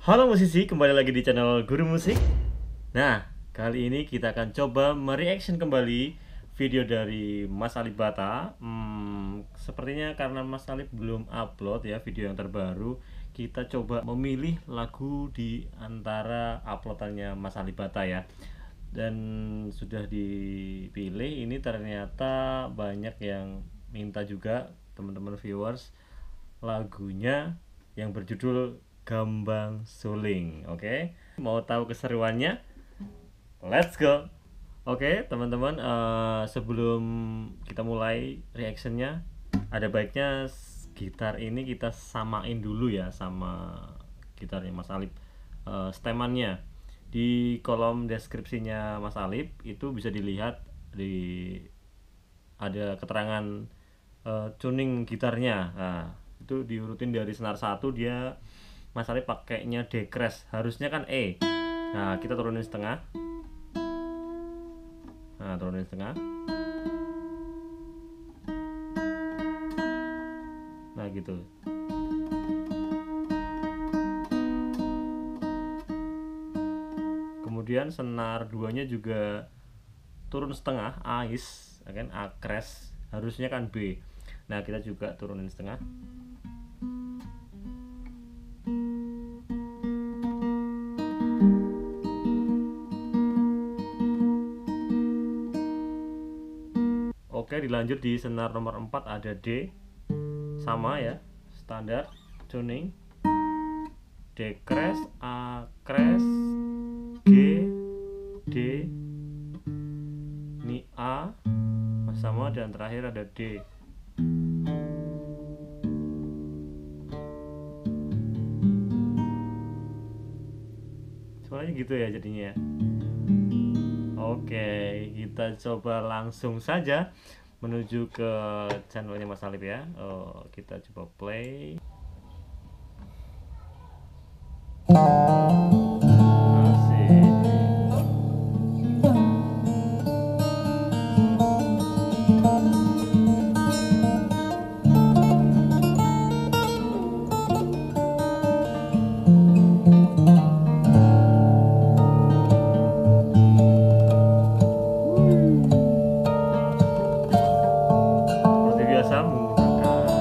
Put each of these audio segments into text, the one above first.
Halo musisi, kembali lagi di channel Guru Musik. Nah, kali ini kita akan coba mereaction kembali video dari Mas Alip Ba Ta. Sepertinya karena Mas Alip belum upload ya video yang terbaru, kita coba memilih lagu di antara uploadannya Mas Alip Ba Ta ya. Dan sudah dipilih, ini ternyata banyak yang minta juga teman-teman viewers lagunya yang berjudul Gambang Suling. Oke, mau tahu keseruannya? Let's go. Oke, teman-teman, sebelum kita mulai reactionnya, ada baiknya gitar ini kita samain dulu ya sama gitarnya Mas Alip. Stemannya di kolom deskripsinya Mas Alip itu bisa dilihat, ada keterangan tuning gitarnya. Nah, itu diurutin dari senar 1, dia Mas Alip pakainya D crash, harusnya kan E. Nah, kita turunin setengah. Nah, turunin setengah. Nah, gitu. Kemudian senar 2-nya juga turun setengah, ais, kan A crash, harusnya kan B. Nah, kita juga turunin setengah. Oke, dilanjut di senar nomor 4 ada D, sama ya, standar tuning. D crash, A crash, G, D, ini A sama, dan terakhir ada D. Soalnya gitu ya jadinya ya. Oke, kita coba langsung saja menuju ke channelnya Mas Alip ya. Kita coba play. Asik. Seperti biasa menggunakan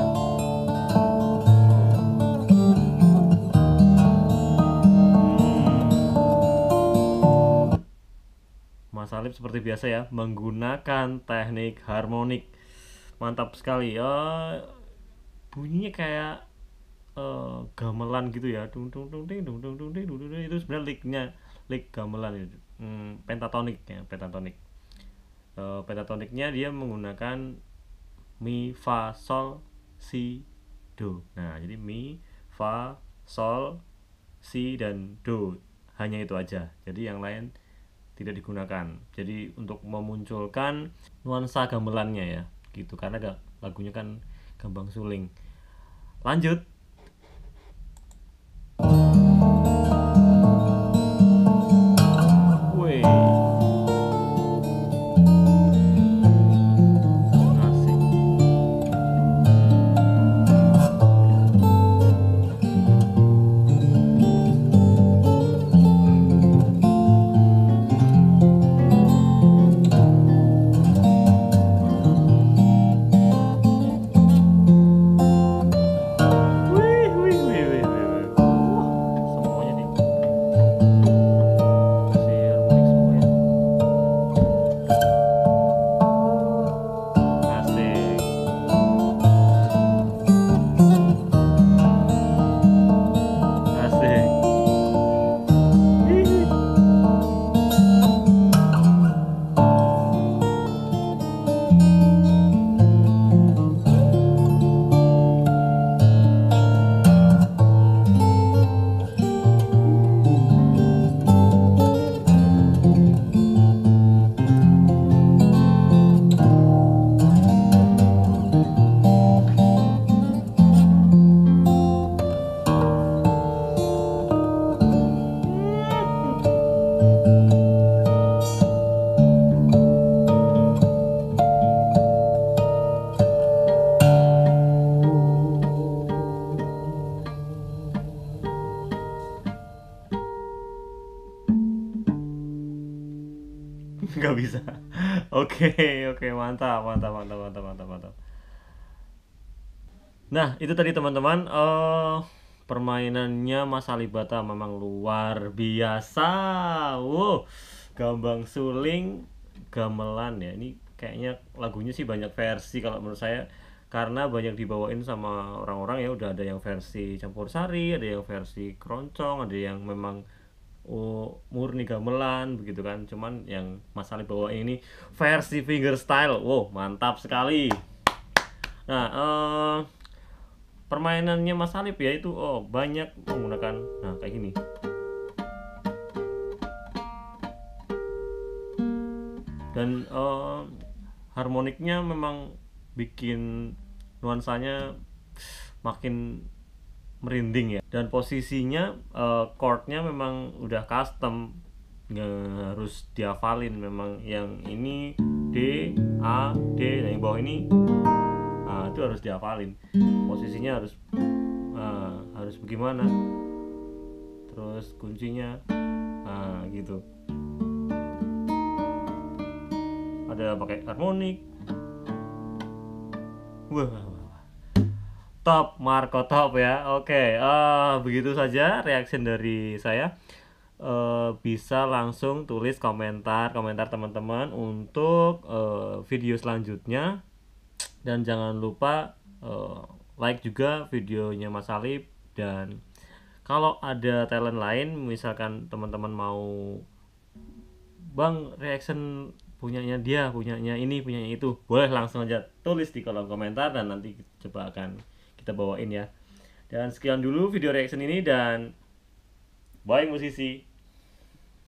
Mas Alip seperti biasa ya, menggunakan teknik harmonik. Mantap sekali ya. Bunyinya kayak gamelan gitu ya. Dung dung dung ding dung dung dung ding dung dung ding. Itu sebenarnya lick gamelan itu. Pentatonik ya, pentatonik. Pentatoniknya dia menggunakan mi, fa, sol, si, do. Nah, jadi mi, fa, sol, si, dan do. Hanya itu aja. Jadi yang lain tidak digunakan. Jadi untuk memunculkan nuansa gamelannya ya, gitu. Karena lagunya kan Gambang Suling. Lanjut. Wih. Asik. Nggak bisa. Oke, oke, mantap, mantap, mantap, mantap, mantap, mantap. Nah, itu tadi teman-teman, permainannya Mas Alibata memang luar biasa. Wow, Gambang Suling, Gamelan ya. Ini kayaknya lagunya sih banyak versi kalau menurut saya, karena banyak dibawain sama orang-orang ya. Udah ada yang versi campur sari, ada yang versi keroncong, ada yang memang murni gamelan begitu kan. Cuman yang Mas Ali bawa ini versi fingerstyle. Wow, mantap sekali. Nah, permainannya Mas Alip ya itu banyak menggunakan kayak gini. Dan harmoniknya memang bikin nuansanya makin merinding ya. Dan posisinya chordnya memang udah custom, nggak harus dihafalin. Memang yang ini D, A, D, dan yang bawah ini itu harus dihafalin. Posisinya harus bagaimana, terus kuncinya gitu. Ada pakai harmonik. Wah, top, Marco top ya. Oke, begitu saja reaction dari saya. Bisa langsung tulis komentar teman-teman untuk video selanjutnya, dan jangan lupa like juga videonya Mas Alip. Dan kalau ada talent lain, misalkan teman-teman mau, Bang, reaction punyanya dia, punyanya ini, punyanya itu, boleh langsung aja tulis di kolom komentar dan nanti coba akan kita bawain ya. Dan sekian dulu video reaction ini, dan bye musisi.